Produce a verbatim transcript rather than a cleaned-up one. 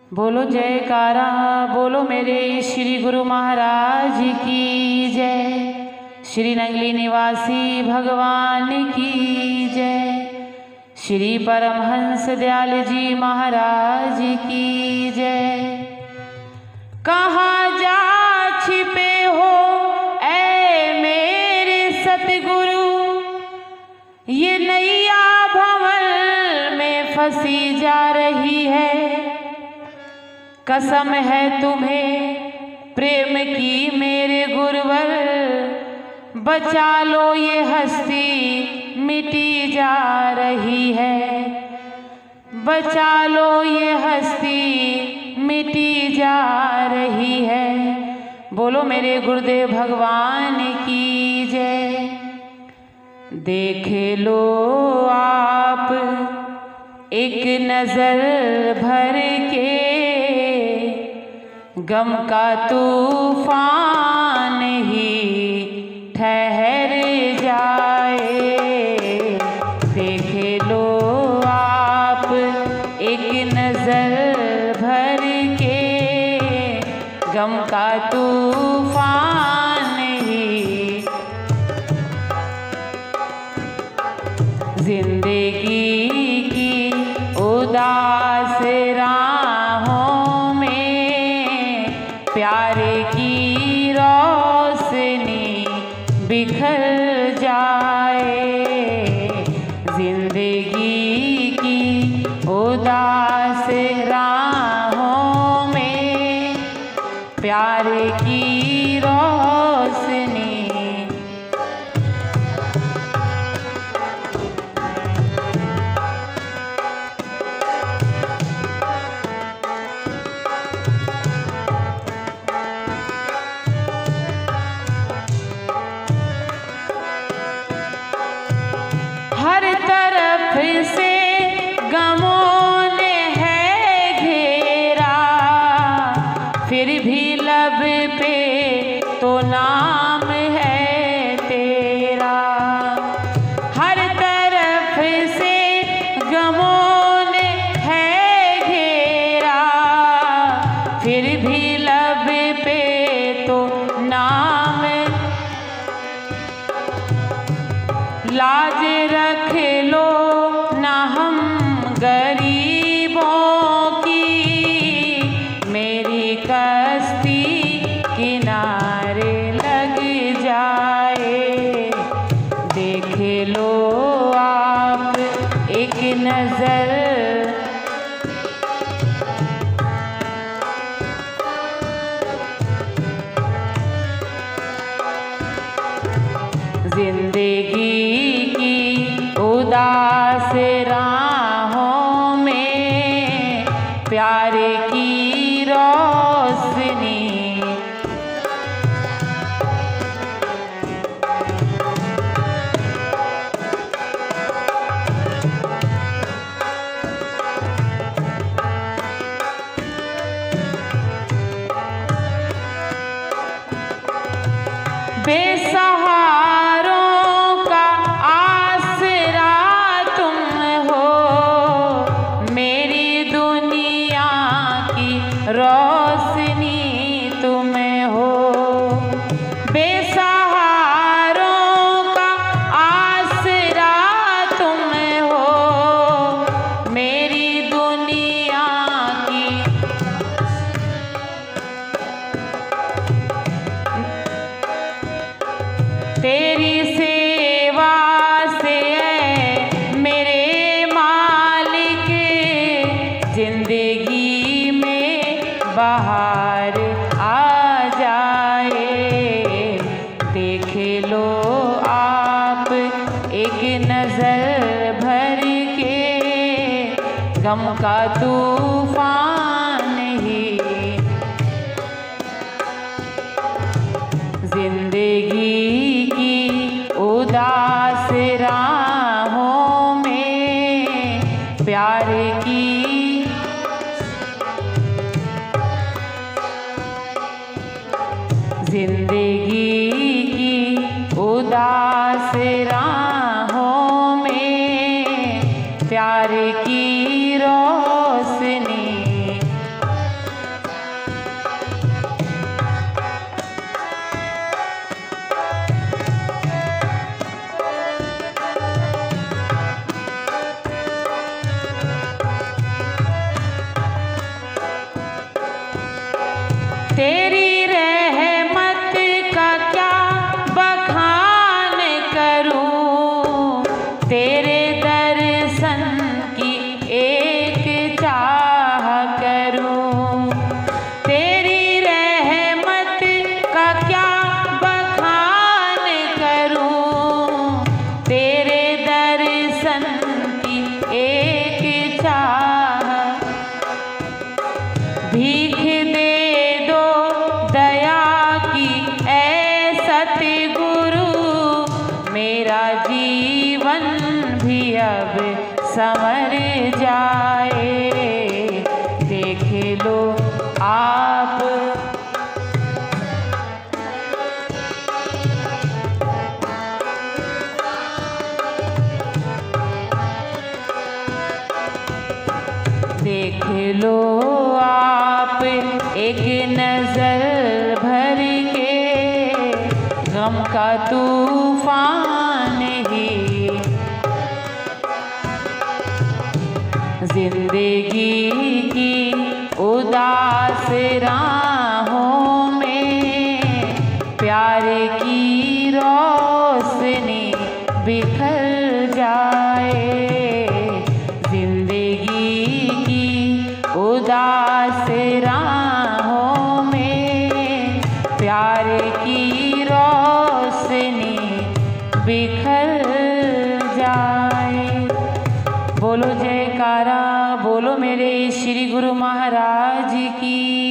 बोलो जयकारा, बोलो मेरे श्री गुरु महाराज की जय। श्री नंगली निवासी भगवान की जय। श्री परमहंस दयाल जी महाराज की जय। कहाँ जा छिपे हो ऐ मेरे सतगुरु, ये नैया भंवर में फंसी जा रही है। कसम है तुम्हें प्रेम की मेरे गुरुवर, बचा लो ये हस्ती मिटी जा रही है। बचा लो ये हस्ती मिटी जा रही है। बोलो मेरे गुरुदेव भगवान की जय। देख लो आप एक नजर भर के, गम का तूफान ही ठहर जाए। देख लो आप एक नजर भर के, गम का तूफान ही जिंदगी की उदास राहों में प्यार की रोशनी बिखर जाए। जिंदगी की उदास राहों में प्यार की रोशनी हर तरफ से गमों ने है घेरा, फिर भी लब पे तो नाम है तेरा। हर तरफ से गमों ने है घेरा, फिर भी लब पे तो नाम। लाज रख लो ना हम गरीबों की, मेरी कश्ती किनारे लग जाए। देख लो आप एक नजर जिंदगी की उदास राहों में प्यार की रोशनी बेसहारों का आसरा तुम हो, मेरी दुनिया की रोशनी तुम हो। बेसहारों का आसरा तुम हो, मेरी दुनिया की तेरी सेवा से मेरे मालिक, जिंदगी में बाहर आ जाए। देख लो आप एक नजर भर के, गम का तूफान ही जिंदगी की उदास राहों में प्यार की जिंदगी की उदास राहों में प्यार की रोशनी तेरी रहमत का क्या बखान करूं, तेरे दर्शन की एक चाह करूं। तेरी रहमत का क्या बखान करूं, तेरे दर्शन की एक चाह। भीख दे दो दया की ऐ सतगुरु, मेरा जीवन भी अब संवर जाए। देख लो आप देख लो आप एक नजर भर के, गम का तूफान ही जिंदगी की उदास राहों में प्यार की रोशनी बिखर जाए। जिंदगी की उदास राहों में प्यार की रोशनी बिखर जाए। बोलो जयकारा, बोलो मेरे श्री गुरु महाराज की।